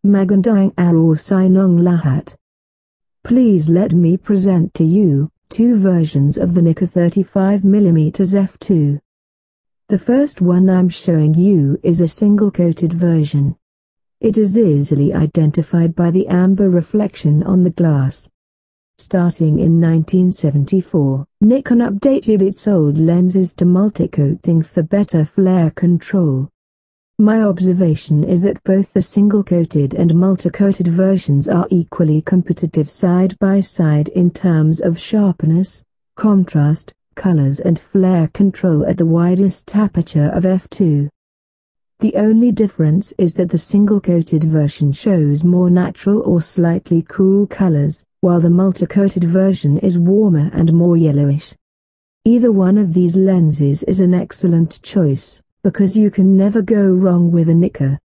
Magandang araw sa inyong lahat. Please let me present to you two versions of the Nikkor 35mm f2. The first one I'm showing you is a single-coated version. It is easily identified by the amber reflection on the glass. Starting in 1974, Nikon updated its old lenses to multi-coating for better flare control. My observation is that both the single-coated and multi-coated versions are equally competitive side by side in terms of sharpness, contrast, colors and flare control at the widest aperture of f2. The only difference is that the single-coated version shows more natural or slightly cool colors, while the multi-coated version is warmer and more yellowish. Either one of these lenses is an excellent choice, because you can never go wrong with a Nikkor.